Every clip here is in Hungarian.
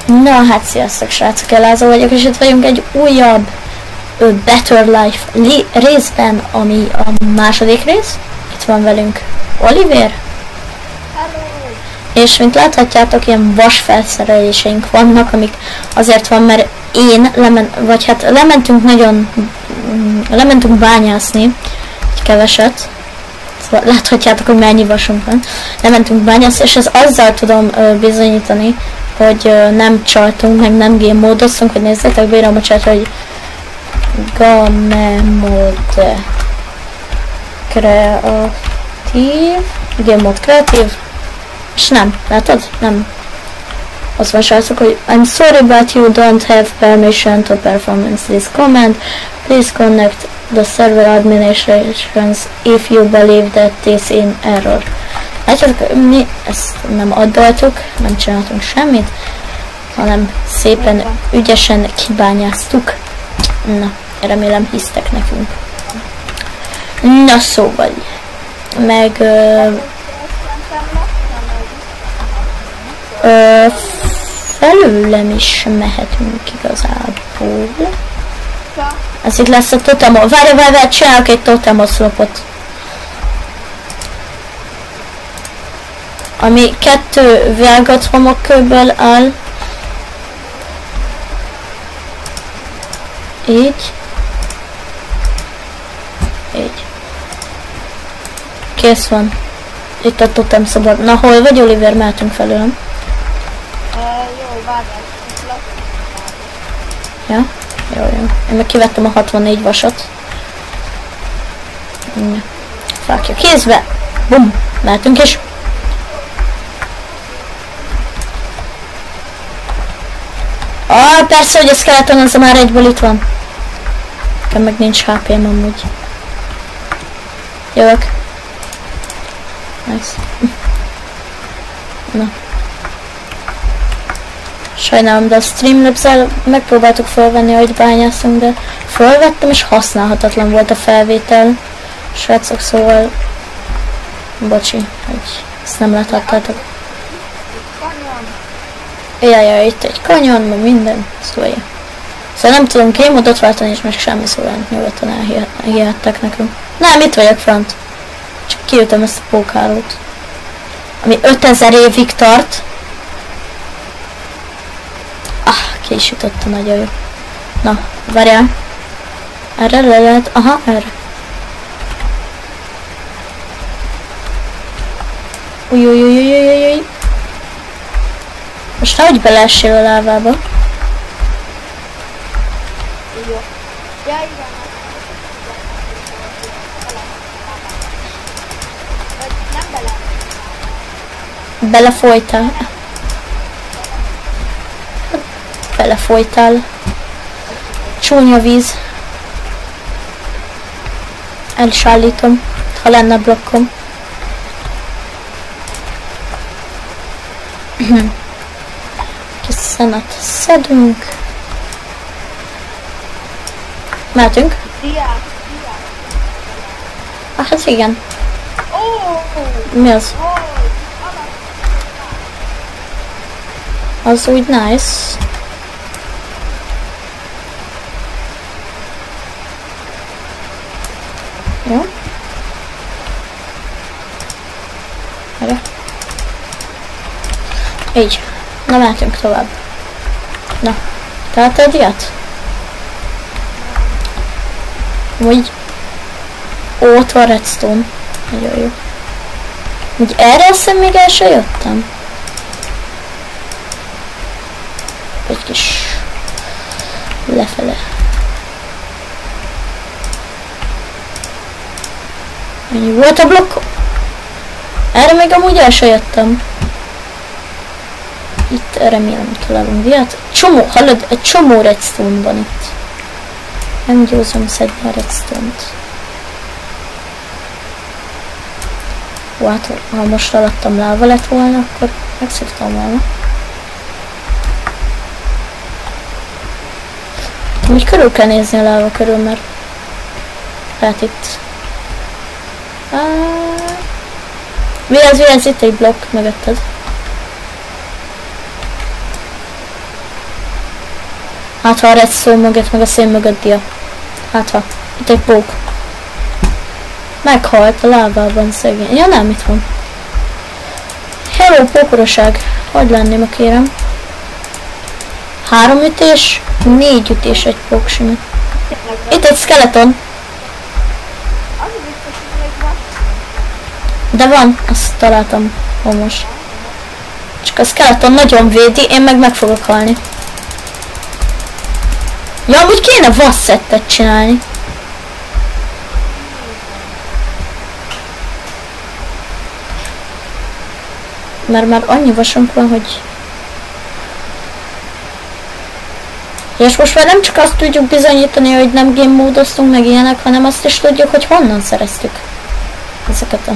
Na hát sziasztok srácok, Elázó vagyok, és itt vagyunk egy újabb Better Life részben, ami a második rész. Itt van velünk Oliver. Hello. És mint láthatjátok, ilyen vasfelszereléseink vannak, amik azért van, mert én lementünk bányászni egy keveset. Szóval láthatjátok, hogy mennyi vasunk van. Lementünk bányászni, és ez azzal tudom bizonyítani, hogy nem csaltunk, meg nem game módoztunk, hogy nézzétek, bírom a csátra, hogy game mode kreatív, game mode kreatív, és nem, látod? Nem. Az van srácok, hogy I'm sorry but you don't have permission to perform this command. Please connect the server administrations if you believe that this in error. Látjátok, mi ezt nem addaltuk, nem csináltunk semmit, hanem szépen ügyesen kibányáztuk. Na, remélem hisztek nekünk. Na szóval, meg felőlem is mehetünk igazából. Ez itt lesz a totemos. Várj, csinálok egy totemoszlopot. Ami 2 vágat homokkőből áll. Így. Így. Kész van. Itt a totem szobor. Na hol vagy, Oliver? Mehetünk felőlem. Jó, várjál. Ja? Jó. Én meg kivettem a 64 vasat. Fákja kézbe. Bum! Mehetünk is. Persze, hogy a skeleton az már egyből itt van. Nekem meg nincs HP-m amúgy. Jövök. Nice. Na. Sajnálom, de a Streamlabs-el megpróbáltuk felvenni, ahogy bányászunk, de felvettem és használhatatlan volt a felvétel. Srácok, szóval... Bocsi, hogy ezt nem láthattátok. Jaj, itt egy kanyon, meg minden, szóval ja. Szóval nem tudom game-modot váltani, és meg semmi, szóval nyugodtan elhihettek nekünk. Nem, itt vagyok front. Csak kiütöm ezt a pókhálót. Ami 5000 évig tart. Ki is jutott, nagyon jó. Na, várjál. Erre le lehet, aha, erre. Ujjjjjjjjjjjjjjj. Most nehogy beleessél a lávába. Jó. Ja, igen. Nem bele. Belefolytál. Belefolytál. Csúnya víz. El is állítom, ha lenne blokkom. Kis szenet szedünk. Mehetünk? Hát igen. Mi az? Az úgy nice. Jó. Erre. Így. Na, mehetünk tovább. Na, találtad ilyet? Úgy. Ott van redstone. Nagyon jó. Úgy erre azt hiszem még el sem jöttem. Egy kis lefele. Mennyi volt a blokk? Erre még amúgy el sem jöttem. Itt remélem találunk ilyet. Csomó, hallod? Egy csomó redstone van itt. Nem győzöm szedni a redstone-t. Hát, ha most alattam láva lett volna, akkor megszívtam volna. Úgy körül kell nézni a láva körül, mert hát itt. Vigyázz, itt egy blokk mögötted. Hát ha a redstone mögött, meg a szén mögött dia. Hát ha. Itt egy pók. Meghalt a lávában szegény. Ja nem, itt van. Hello, pókoroság. Hogy lenném, kérem? 3 ütés, 4 ütés egy pók simán. Itt egy skeleton. Az biztos, hogy még van. De van, azt találtam most. Csak a skeleton nagyon védi, én meg fogok halni. Ja, amúgy kéne vasszettet csinálni. Mert már annyi vasunk van, hogy... És most már nem csak azt tudjuk bizonyítani, hogy nem game módoztunk meg ilyenek, hanem azt is tudjuk, hogy honnan szereztük ezeket a...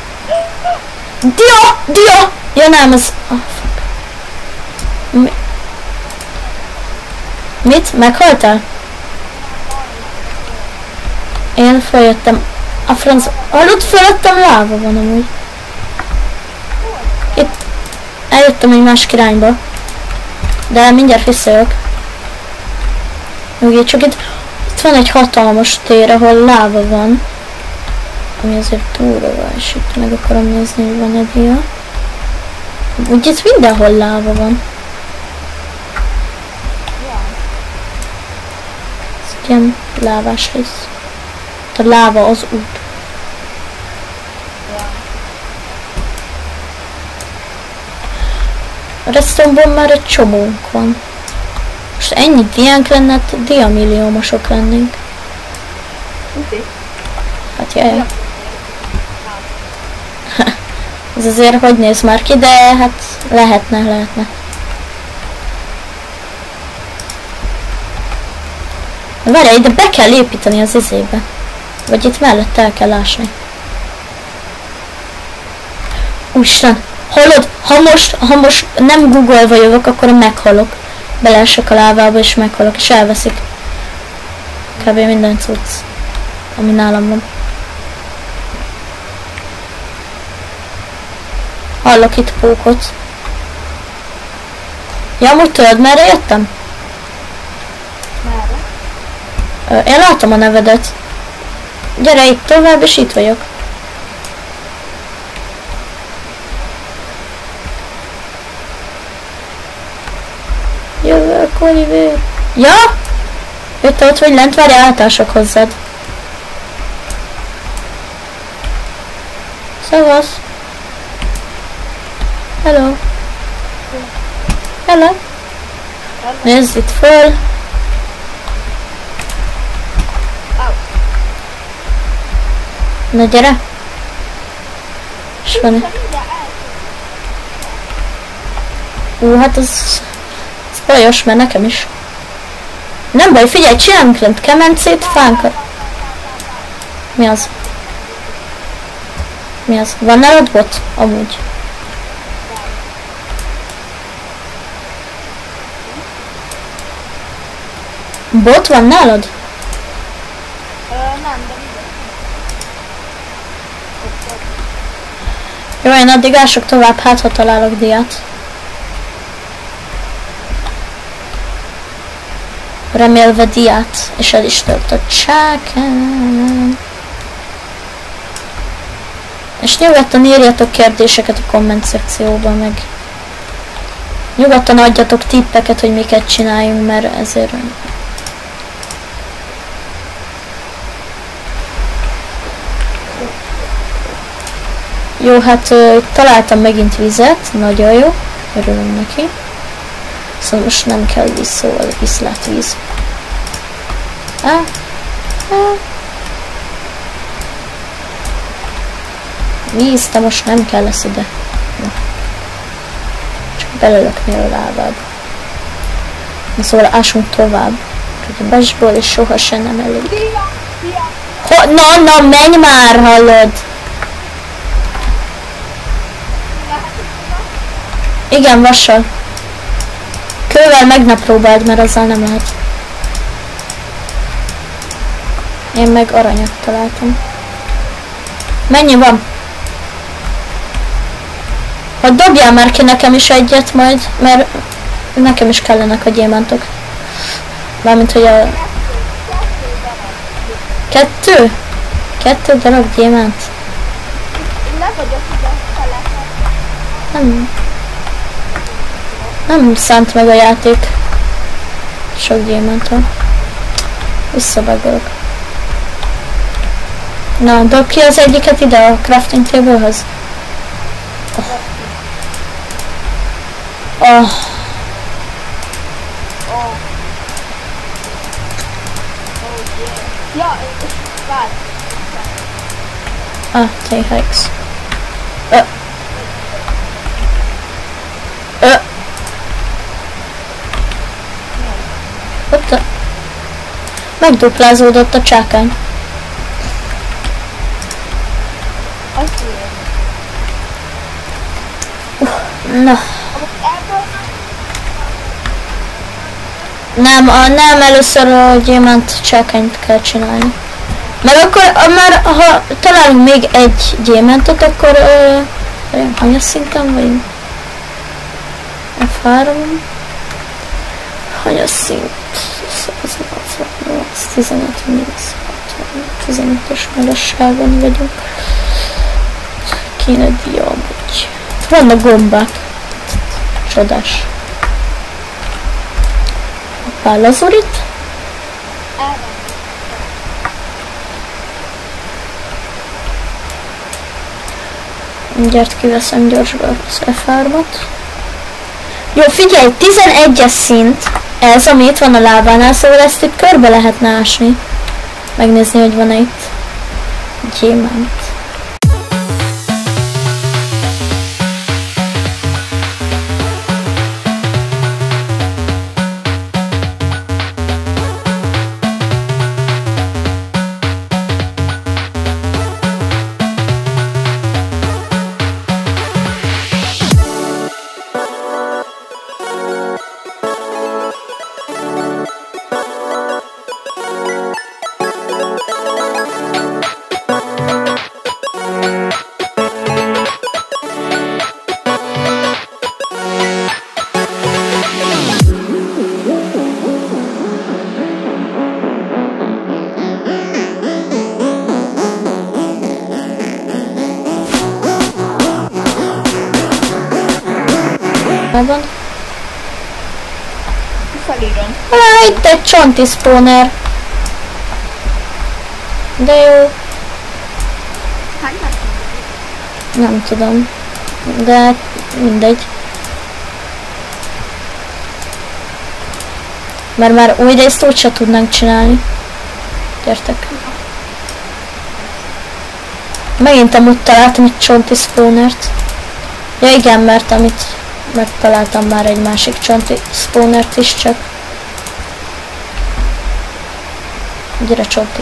Dia! Ja nem, az... Oh, fuck. Mit? Meghaltál? Én feljöttem. A franc... Hallod, fölöttem láva van amúgy. Itt... Eljöttem egy másik irányba. De mindjárt visszajövök. Ugye csak itt van egy hatalmas tér, ahol láva van. Ami azért túlra van, és itt meg akarom nézni, hogy van-e dia. Úgy itt mindenhol láva van. Ez ilyen lávás rész. A láva az út. A redstone-ból már egy csomónk van. Most ennyi diánk lenne, diamilliómosok lennénk. Hát jaj. Ez azért hogy néz már ki, de hát lehetne. Várj, ide be kell építeni az izébe. Vagy itt mellett el kell ásni. Úristen, hallod? Ha most nem googolva jövök, akkor meghalok. Beleesek a lávába és meghalok, és elveszik. Kb. Minden cucc, ami nálam van. Hallok itt pókot. Ja, amúgy tudod, merre jöttem? Merre? Én látom a nevedet. Gyere itt tovább, és itt vagyok. Jövök, Oliver. Ja? Jött ott, hogy lent várj, átások hozzád. Szavasz. Hello. Hello. Nézd itt föl. Na gyere. És van. Hát az bajos, mert nekem is. Nem baj, figyelj, csinálunk lent kemencét, fánkat. Mi az? Mi az? Van nálad bot? Amúgy. Bot van nálad? Nem, de Jó, én addig ások tovább, hát ha találok diát. Remélve diát, és el is tört a csákán. És nyugodtan írjatok kérdéseket a komment szekcióban, meg nyugodtan adjatok tippeket, hogy miket csináljunk, mert ezért... Jó, hát találtam megint vizet, nagyon jó, örülünk neki. Szóval most nem kell víz, szóval viszlátvíz. Víz, de most nem kell lesz ide. Na. Csak belölöknél a lábába. Na szóval ásunk tovább. A besból és sohasem nem elég. Na, menj már, hallod! Igen, vassal. Kővel meg ne próbáld, mert azzal nem lehet. Én meg aranyat találtam. Mennyi van? Ha dobjál már ki nekem is egyet majd, mert nekem is kellenek a gyémántok. Mármint, hogy a... Kettő? Kettő darab gyémánt? Ne vagyok ide, fele. Nem szánt meg a játék. Sok gyémánton. Visszabagolok. Na, dob ki az egyiket ide a crafting table-hoz. Oh. Ja, és várj. Ah, T-Hikes. Ott megduplázódott a csákány. Azt Na. Nem, először a gyémánt csákányt kell csinálni. Mert akkor, ha találunk még egy gyémántot, akkor hanyas szinten vagyunk? F3. Hanyas szint? 188, 15, 15-ös magasságon vagyunk. Kéne diamúgy. Vannak gombák. Csodás. Hoppá, lazurit. Mindjárt kiveszem gyorsba az F3-ot. Jó, figyelj, 11-es szint. Ez, ami itt van a lábánál, szóval ezt itt körbe lehetne ásni. Megnézni, hogy van-e itt gyémánt. Van. Felírom. Itt egy csonti spawner. De jó. Nem tudom. De mindegy. Mert már új részt úgyse tudnánk csinálni. Gyertek. Megint amúgy találtam egy csonti spawnert. Ja igen, mert amit megtaláltam már egy másik csonti spawnert is, csak gyere csonti.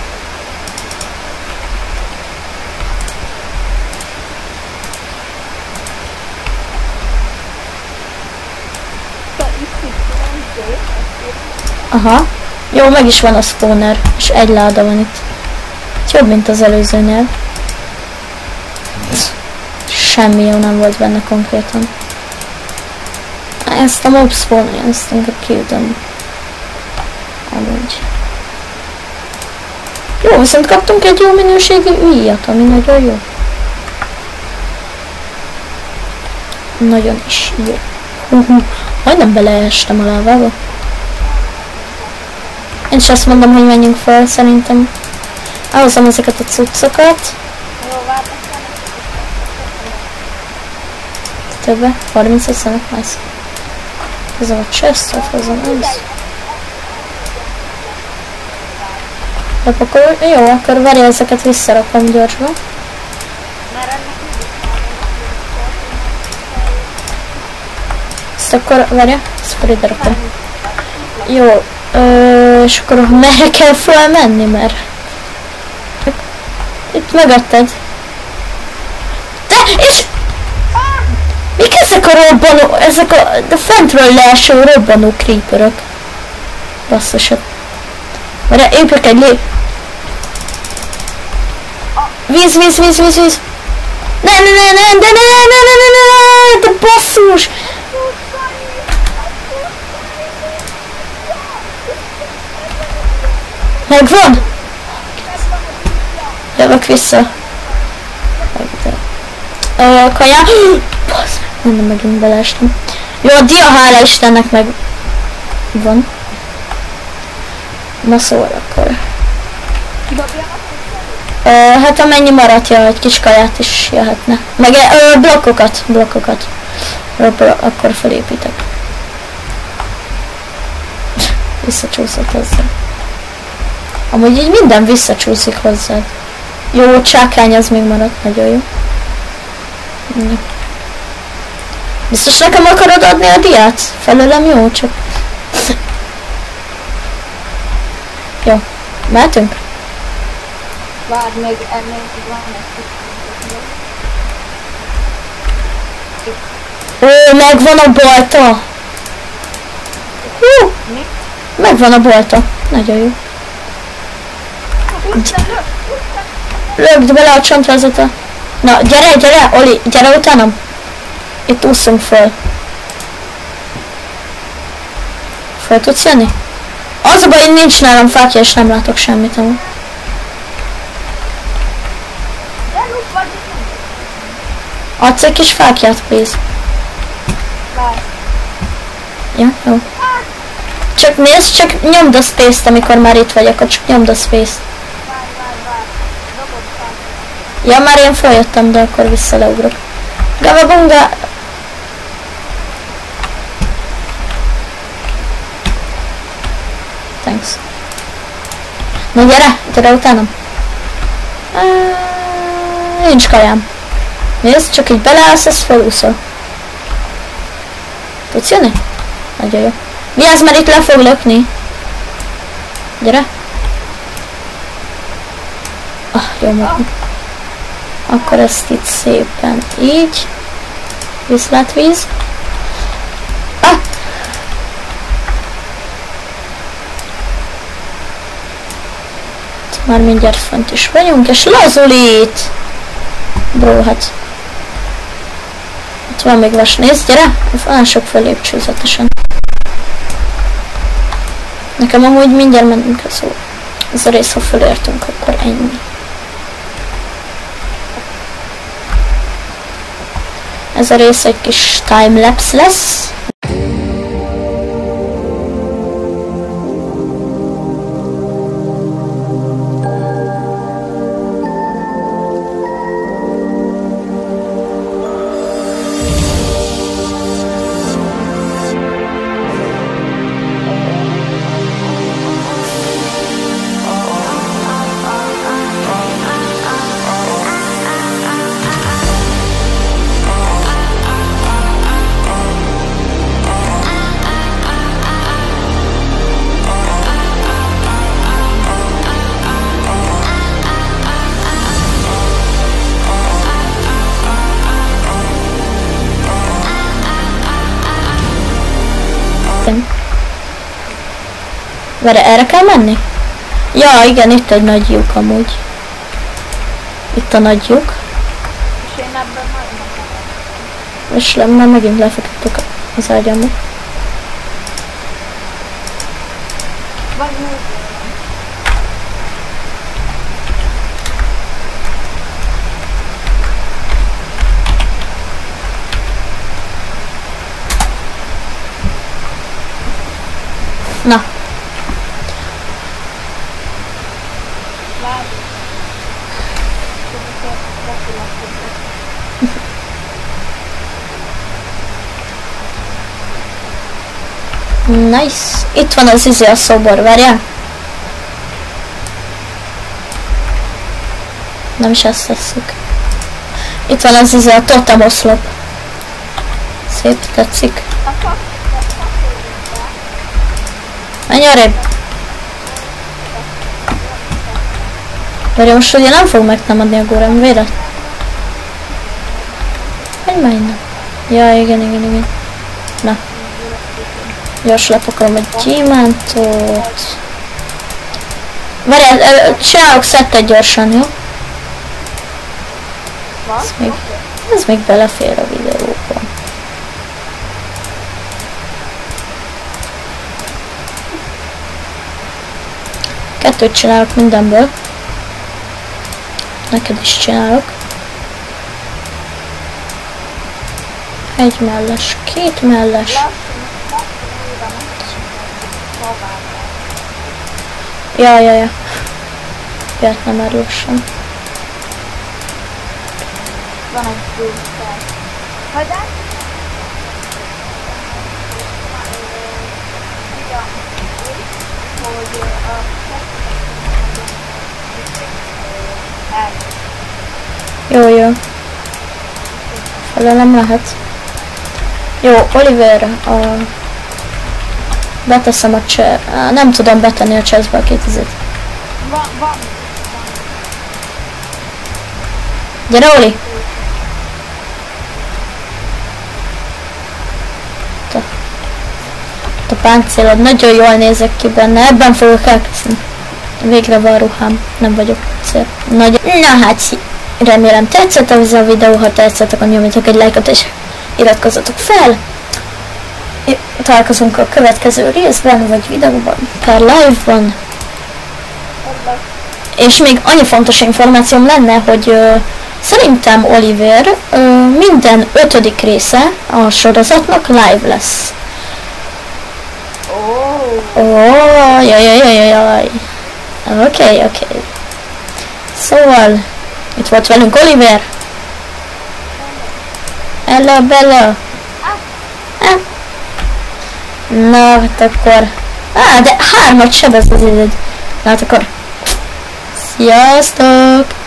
Aha. Jó, meg is van a spawner, és egy láda van itt. Jobb, mint az előzőnél. Semmi jó nem volt benne konkrétan. Ezt a mob spawn, ezt inkább kiütöm. Amúgy. Jó, viszont kaptunk egy jó minőségű íjat, ami nagyon jó. Nagyon is jó. Majdnem beleestem a lávába. Én is azt mondom, hogy menjünk fel, szerintem. Elhozom ezeket a cuccokat. Többe? 30 szenek lesz. Hozom a chestet, hozom ezt. Lepakolom. Jó, akkor várj, ezeket visszarakom gyorsban. Ezt akkor, várja, ezt akkor ide rakom. Jó, és akkor merre kell felmenni, mert... Itt mögötted. De, és... Mik ezek a robbanó, ezek a fentről leeső robbanó creeperök? Basszusod. Várjál, épök egy lép. Víz, víz, víz, víz, víz. Ne, de basszus! Megvan? Jövök vissza. Kaja. Basz, nem megint beleestem. Jó, a dia hála Istennek meg van. Na szóval akkor. Hát amennyi maradt, ja, egy kis kaját is jöhetne. Meg blokkokat. Akkor felépítek. Visszacsúszott hozzá. Amúgy így minden visszacsúszik hozzád. Jó, csákány az még maradt, nagyon jó. Biztos nekem akarod adni a diát? Felőlem jó, csak... Jó, mehetünk? Várj, még van egy. Ó, megvan a bolta! Hú! Mi? Megvan a bolta. Nagyon jó. Lögd bele a csontvezető. Na, gyere, Oli, gyere utánam. Itt úszunk föl. Föl tudsz jönni? Az a baj, hogy nincs nálam fákja, és nem látok semmit amúgy. Adsz egy kis fákját, please. Ja, jó. Csak nézd, csak nyomd a space-t, amikor már itt vagy, akkor csak nyomd a space-t. Ja, már én feljöttem, de akkor visszaleugrok. Gavabunga! Thanks. Na gyere utánam. Nincs kajám. Nézd, csak így beleállsz, ezt felúszol. Tudsz jönni? Nagyon jó. Vigyázz, mert itt le fog lökni. Gyere. Jó magam. Akkor ezt itt szépen így. Viszlátvíz. Már mindjárt fent is vagyunk, és lazulít! Bro, hát... Itt van még vas, nézd, gyere! Olyan sok fölépcsőzetesen. Nekem amúgy mindjárt mennünk a szó. Ez a rész, ha fölértünk, akkor ennyi. Ez a rész egy kis timelapse lesz. Várj, erre kell menni? Ja, igen, itt egy nagy lyuk amúgy. Itt a nagy lyuk. És én ebben majdnem. És már megint lefeküdtük az ágyamba. Vagy úgy. Na. Nice. Itt van az a szobor, várjál. Nem is ezt tesszük. Itt van az a totem oszlop. Szép, tetszik. Menj arrébb. Várjál, most ugye nem fog megtámadni a górem véret. Menj innen. Ja, igen. Na. Gyors lepakolom egy gyémántot. Várjál, csinálok szettet gyorsan, jó? Ez még belefér a videóba. 2 csinálok mindenből. Neked is csinálok. 1 melles, 2 melles. Ja. Jöhetne már lassan. Van egy bőszer. Hogy át? Hogy jó. Felelem lehet. Jó, Oliver, beteszem a nem tudom betenni a chestbe a 2000-et. Van. Gyere, Oli! A páncélod nagyon jól nézek ki benne, ebben fogok elkezdeni. Végre van ruhám, nem vagyok szép. Nagyon. Na hát, remélem tetszett ez a videó, ha tetszett, akkor nyomjatok egy lájkot és iratkozzatok fel. Találkozunk a következő részben, vagy videóban, per live-ban. És még annyi fontos információm lenne, hogy szerintem Oliver minden 5. része a sorozatnak live lesz. Jaj. Oké. Szóval, itt volt velünk Oliver. Hello, Bella. Na, hát akkor... de 3-at sebez az időd. Na, hát akkor... Sziasztok!